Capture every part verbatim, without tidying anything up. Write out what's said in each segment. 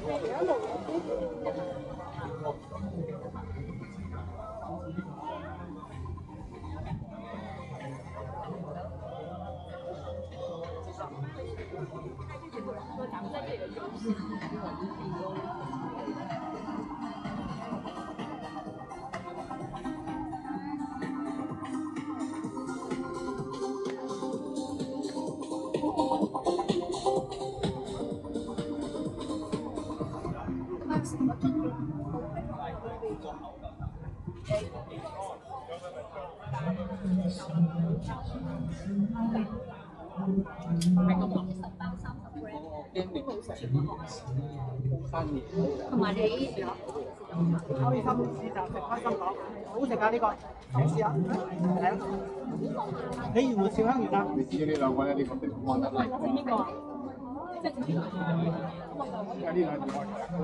同埋你開心市集食開心果，好食啊！呢個好試啊！係啊，你要唔要小香園啊？ 你知呢兩個咧，呢個地方得啦。 整邊個？即係整邊個？ 而家呢兩個。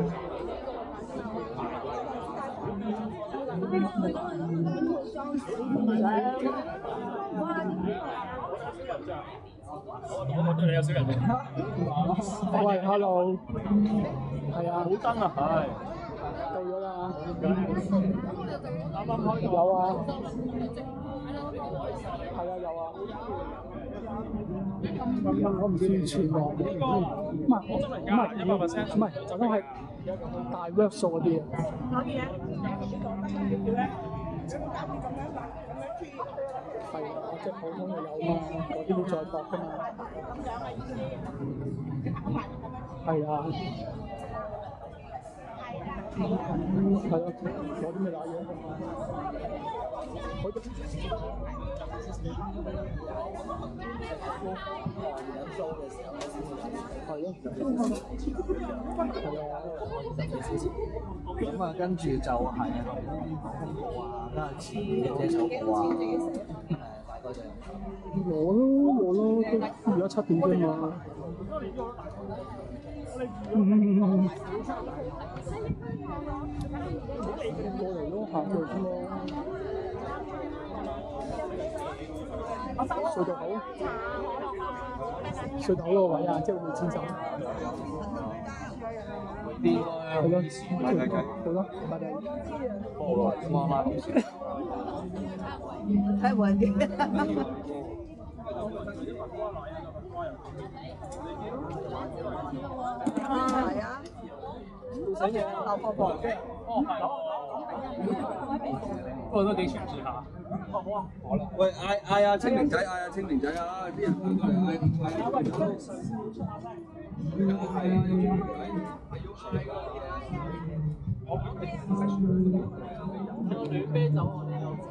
我對你有少人喂 ，hello， 係啊， 好燈啊，係到咗啦， 啱啱開有啊，係啊有啊，我唔算全網，唔係唔係一百 percent， 唔係，就都係大 work 數嗰啲啊。 可以啊。 係啊，即係普通就有嘛，嗰啲會再搏㗎嘛。係啊。係啊，嗰啲咪瀨嘢㗎嘛。嗰啲係咯。係啊。 咁啊，跟住就係後邊呢啲廣告啊，跟住前面嘅遮手布啊，誒大概就我咯，我咯，都而家七點啫嘛。嗯。過嚟咯，行過嚟啫嘛。隧道口，隧道口嗰個位啊，即係會遷走。 應該係咯， 買雞雞， 好咯，拜拜。 好耐啫嘛，媽咪。 太穩定。係啊。 想嘢啊！ 流泡泡。 哦，係咯。不過都幾全試下。好啊，好啦。 喂，嗌嗌啊清明仔，嗌啊清明仔啊！啲人過嚟嗌嗌。 我暖啤酒我呢度。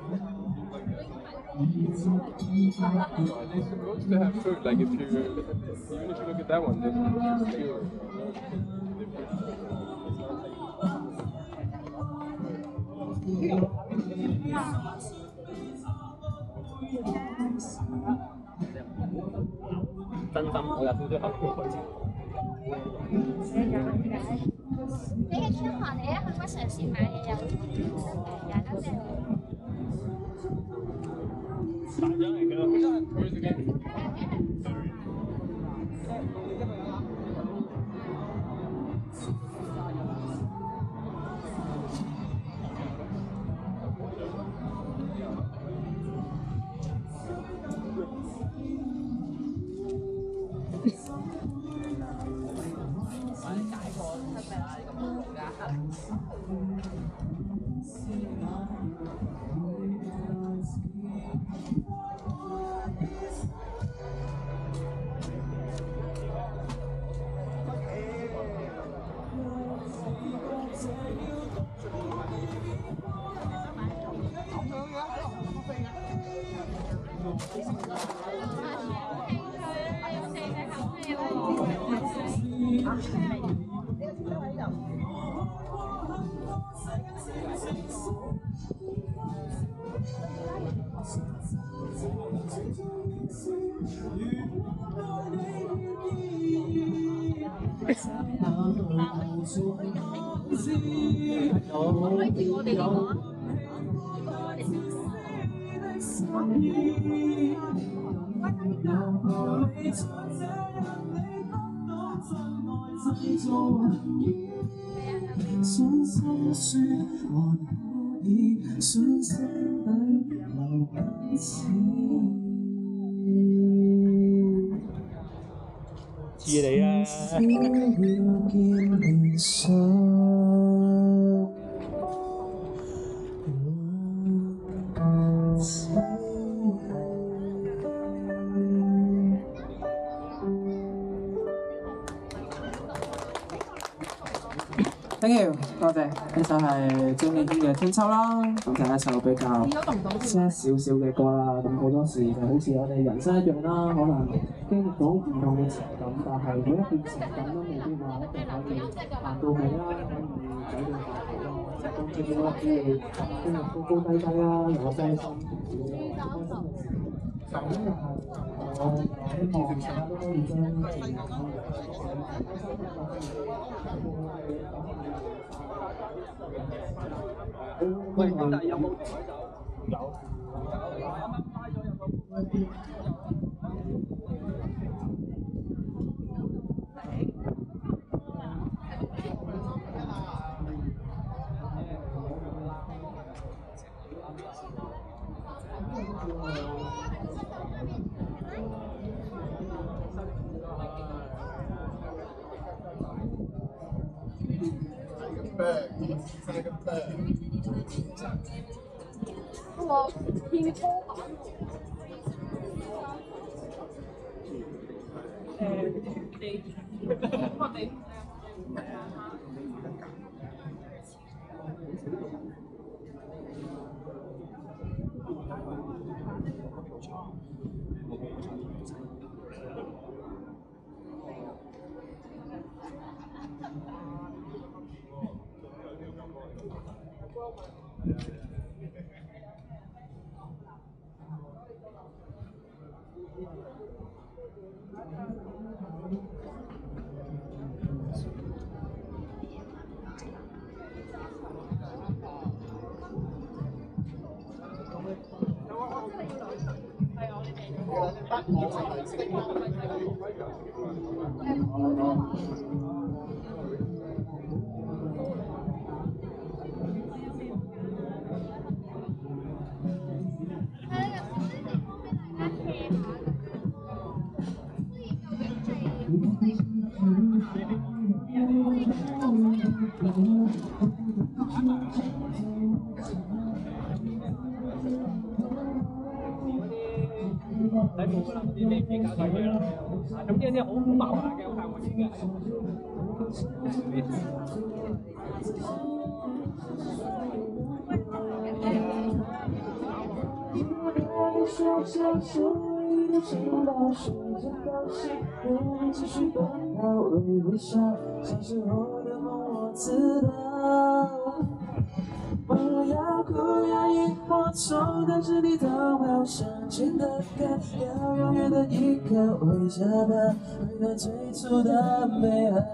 They have food, like if you, even if you look at that one, there's two. 真心我有少少後悔。 你嘅天河你一去屈臣氏買嘢有廿九隻。 大張嚟㗎。 信心說還可以，信心裏留彼此。 似你啊！ 需要見面上。Thank you， 多謝。呢首係張敬軒嘅《春秋》啦，咁就係一首比較 sad 少少嘅歌啦。咁好多時就好似我哋人生一樣啦，可能經歷到唔同嘅情感，但係每一段情感都未必話一定可以行到尾啦，可以走到大頭啦。咁最緊要都要經歷高高低低啦，有傷心，有開心嘅事。咁係我希望大家都可以將情感開心喂，兄弟有冇？有。 我偏科版。 誒地，我哋。 睇冇㗎啦，啲地皮搞曬佢啦。總之啲好麻煩嘅，好快換錢嘅。 不要哭，要萤火虫，但是你逃跑向前的看，要永远的依靠，回家吧，回到最初的美好。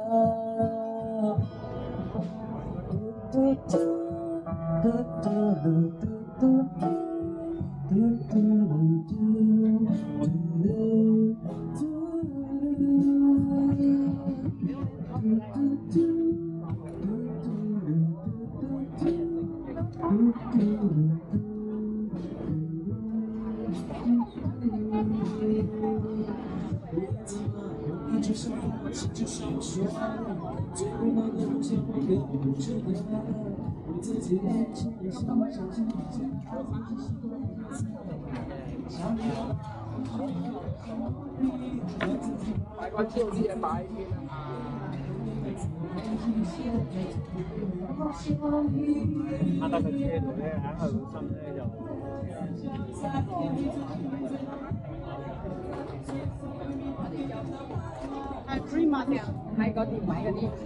嘟嘟嘟嘟嘟嘟嘟嘟嘟嘟嘟嘟。 買個超啲嘢擺邊啊！ 啱得個車度咧，硬係好深咧就。 係 cream 啊，喺嗰啲位嗰啲。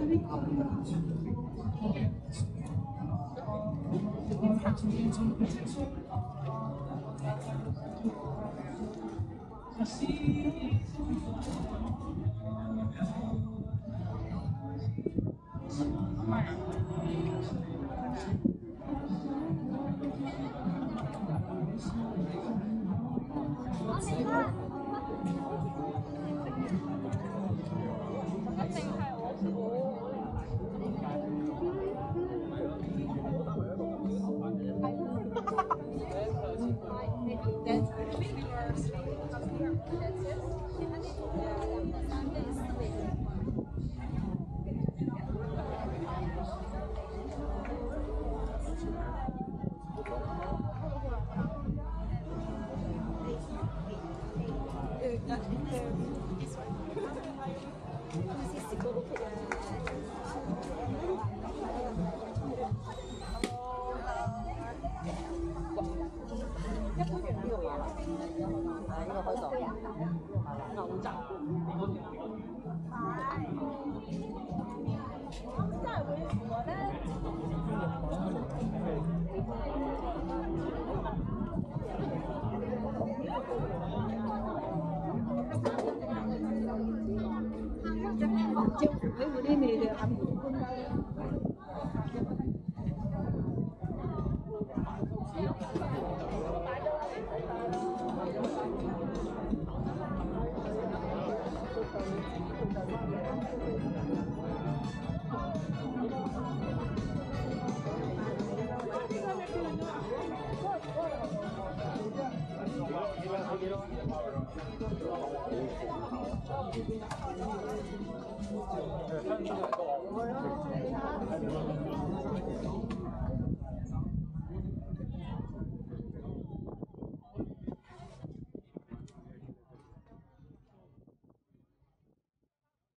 喺嗰啲你哋諗